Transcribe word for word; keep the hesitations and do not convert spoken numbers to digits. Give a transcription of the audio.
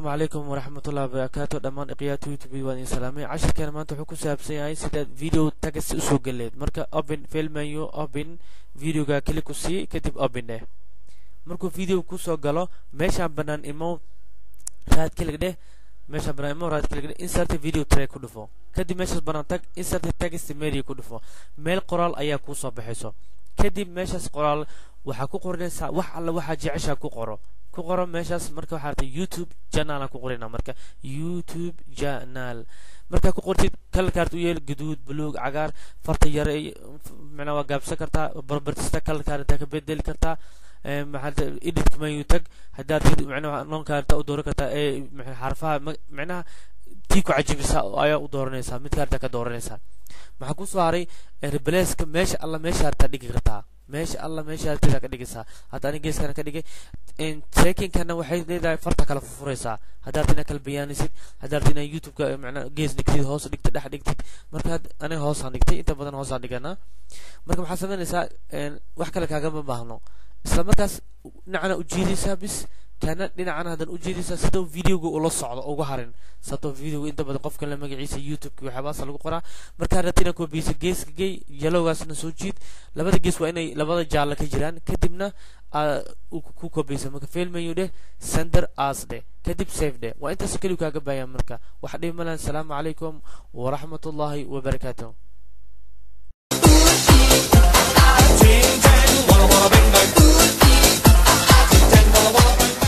السلام عليكم ورحمة الله وبركاته. دمان إقيات يوتيوب وان سلامي عشر كان ما أنتو حكوا سابسي هاي سيدا فيديو تاكس أسوق الليل مركا أوبن فيل منيو أوبن فيديو جا كليكو سي كتب أوبن ده مركو فيديو كوسو قالو ماشا بنان إمو راد كليك ده ماشا بنان إمو راد كليك ده إنسرت فيديو تري كودفو كدي ماشا بنان تاك إنسرت تاكس ميري كودفو ميل قرال أيا كوسو بحيسو كدي ماشا قرال وحكو قرنسا وح الله وح جعشا كو قرو ku qoro meeshaas marka waxa artay YouTube channel ku qorina marka YouTube channel marka ku qortid kalkaart u yeel gaduud buluug cagaar farta yar macna waa gaabsan kartaa barbartista kalkaarta ka bedel kartaa ee maxalta edit ma yutag hadaa macna non kaarta u dooran kartaa ee xarfaha macna tii ku cajibisa ayaa u dooranaysaa mid kaarta ka dooranaysaa maxaa ku soo haray replace ka meesha alla meesha arta dhigi kartaa meesha alla meesha arta ka dhigaysaa hadaa ani geeskana ka dhigay in checking kana waxay leedahay farta kala furaysaa hadaa tina kala bayaanisid hadaa tina youtube ka macna gees dhigtid hoos dhigtid dhex dhigtid marka ani hoos aan dhigtay inta badan hoos aan dhigana marka waxa sameynaysaa wax kale kaaga ma baahno isla markaas dhinacana u jeedaysaa bis kana dhinacana hadan u jeedaysaa sidoo videoga ula socdo ugu harin sato videoga inta badan qofka la magaciisa youtube waxa baas lagu qoraa marka ratina ko biisa geeska gay yelowgaasna soo jiid labada gees waa inay labada jaal ka jiraan kadibna ku kobeysa marka fail menu de sender as de kadib save de waa inta kaliya kaaga baayan marka waxa dhimalan assalamu alaykum wa rahmatullahi wa barakatuh. Ten, ten, wanna wanna bang bang. Ten, wanna wanna bang.